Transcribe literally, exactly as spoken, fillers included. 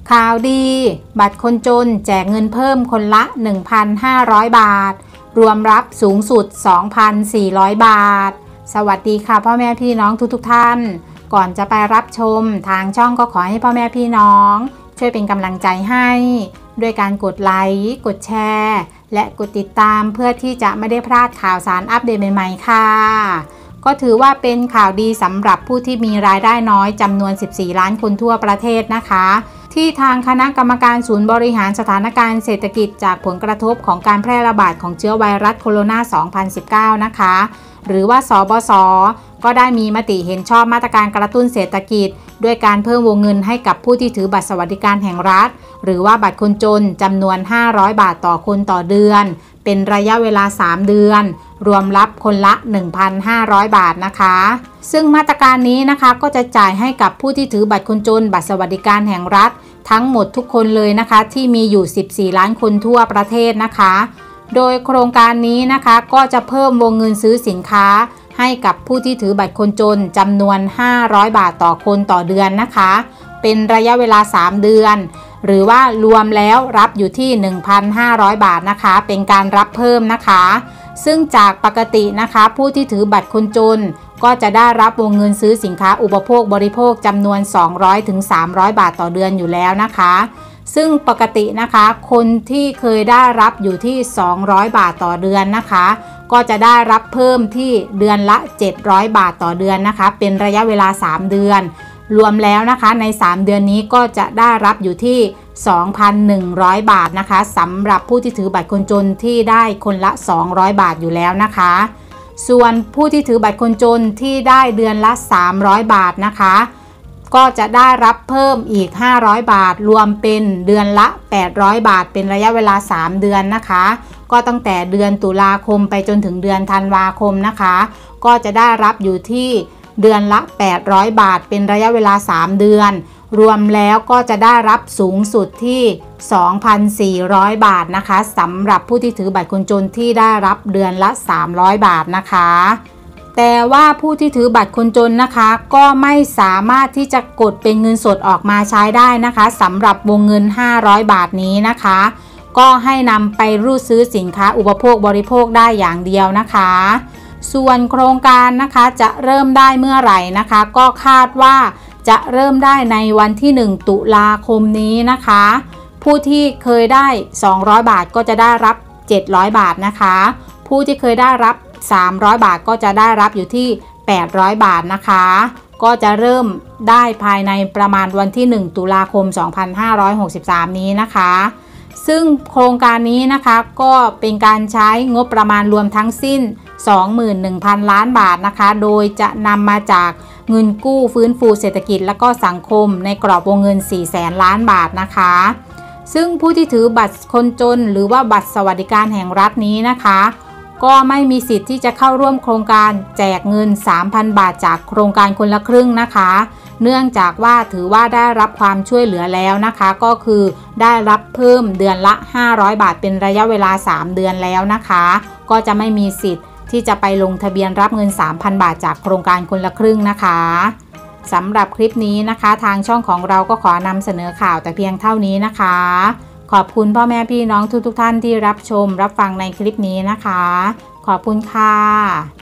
ข่าวดีบัตรคนจนแจกเงินเพิ่มคนละ หนึ่งพันห้าร้อย บาทรวมรับสูงสุด สองพันสี่ร้อย บาทสวัสดีค่ะพ่อแม่พี่น้องทุกๆท่านก่อนจะไปรับชมทางช่องก็ขอให้พ่อแม่พี่น้องช่วยเป็นกำลังใจให้ด้วยการกดไลค์กดแชร์และกดติดตามเพื่อที่จะไม่ได้พลาดข่าวสารอัปเดตใหม่ๆค่ะก็ถือว่าเป็นข่าวดีสำหรับผู้ที่มีรายได้น้อยจำนวน สิบสี่ ล้านคนทั่วประเทศนะคะที่ทางคณะกรรมการศูนย์บริหารสถานการณ์เศรษฐกิจจากผลกระทบของการแพร่ระบาดของเชื้อไวรัสโคโรนา สองพันสิบเก้า นะคะหรือว่าสบศก็ได้มีมติเห็นชอบมาตรการกระตุ้นเศรษฐกิจด้วยการเพิ่มวงเงินให้กับผู้ที่ถือบัตรสวัสดิการแห่งรัฐหรือว่าบัตรคนจนจำนวนห้าร้อยบาทต่อคนต่อเดือนเป็นระยะเวลาสามเดือนรวมรับคนละ หนึ่งพันห้าร้อย บาทนะคะซึ่งมาตรการนี้นะคะก็จะจ่ายให้กับผู้ที่ถือบัตรคนจนบัตรสวัสดิการแห่งรัฐทั้งหมดทุกคนเลยนะคะที่มีอยู่สิบสี่ล้านคนทั่วประเทศนะคะโดยโครงการนี้นะคะก็จะเพิ่มวงเงินซื้อสินค้าให้กับผู้ที่ถือบัตรคนจนจำนวนห้าร้อยบาทต่อคนต่อเดือนนะคะเป็นระยะเวลาสามเดือนหรือว่ารวมแล้วรับอยู่ที่ หนึ่งพันห้าร้อย บาทนะคะเป็นการรับเพิ่มนะคะซึ่งจากปกตินะคะผู้ที่ถือบัตรคนจนก็จะได้รับวงเงินซื้อสินค้าอุปโภคบริโภคจำนวน สองร้อยถึงสามร้อย บาทต่อเดือนอยู่แล้วนะคะซึ่งปกตินะคะคนที่เคยได้รับอยู่ที่สองร้อยบาทต่อเดือนนะคะก็จะได้รับเพิ่มที่เดือนละเจ็ดร้อยบาทต่อเดือนนะคะเป็นระยะเวลาสามเดือนรวมแล้วนะคะในสามเดือนนี้ก็จะได้รับอยู่ที่ สองพันหนึ่งร้อย บาทนะคะสำหรับผู้ที่ถือบัตรคนจนที่ได้คนละสองร้อยบาทอยู่แล้วนะคะส่วนผู้ที่ถือบัตรคนจนที่ได้เดือนละสามร้อยบาทนะคะก็จะได้รับเพิ่มอีกห้าร้อยบาทรวมเป็นเดือนละแปดร้อยบาทเป็นระยะเวลาสามเดือนนะคะก็ตั้งแต่เดือนตุลาคมไปจนถึงเดือนธันวาคมนะคะก็จะได้รับอยู่ที่เดือนละแปดร้อยบาทเป็นระยะเวลาสามเดือนรวมแล้วก็จะได้รับสูงสุดที่ สองพันสี่ร้อย บาทนะคะสำหรับผู้ที่ถือบัตรคนจนที่ได้รับเดือนละสามร้อยบาทนะคะแต่ว่าผู้ที่ถือบัตรคนจนนะคะก็ไม่สามารถที่จะกดเป็นเงินสดออกมาใช้ได้นะคะสำหรับวงเงินห้าร้อยบาทนี้นะคะก็ให้นำไปรูดซื้อสินค้าอุปโภคบริโภคได้อย่างเดียวนะคะส่วนโครงการนะคะจะเริ่มได้เมื่อไหร่นะคะก็คาดว่าจะเริ่มได้ในวันที่หนึ่งตุลาคมนี้นะคะผู้ที่เคยได้สองร้อยบาทก็จะได้รับเจ็ดร้อยบาทนะคะผู้ที่เคยได้รับสามร้อยบาทก็จะได้รับอยู่ที่แปดร้อยบาทนะคะก็จะเริ่มได้ภายในประมาณวันที่หนึ่งตุลาคมสองพันห้าร้อยหกสิบสามนี้นะคะซึ่งโครงการนี้นะคะก็เป็นการใช้งบประมาณรวมทั้งสิ้น สองหมื่นหนึ่งพัน ล้านบาทนะคะโดยจะนำมาจากเงินกู้ฟื้นฟูเศรษฐกิจและก็สังคมในกรอบวงเงินสี่แสนล้านบาทนะคะซึ่งผู้ที่ถือบัตรคนจนหรือว่าบัตรสวัสดิการแห่งรัฐนี้นะคะก็ไม่มีสิทธิ์ที่จะเข้าร่วมโครงการแจกเงิน สามพัน บาทจากโครงการคนละครึ่งนะคะเนื่องจากว่าถือว่าได้รับความช่วยเหลือแล้วนะคะก็คือได้รับเพิ่มเดือนละห้าร้อยบาทเป็นระยะเวลาสามเดือนแล้วนะคะก็จะไม่มีสิทธิ์ที่จะไปลงทะเบียนรับเงิน สามพัน บาทจากโครงการคนละครึ่งนะคะสำหรับคลิปนี้นะคะทางช่องของเราก็ขอนำเสนอข่าวแต่เพียงเท่านี้นะคะขอบคุณพ่อแม่พี่น้องทุกๆท่านที่รับชมรับฟังในคลิปนี้นะคะขอบคุณค่ะ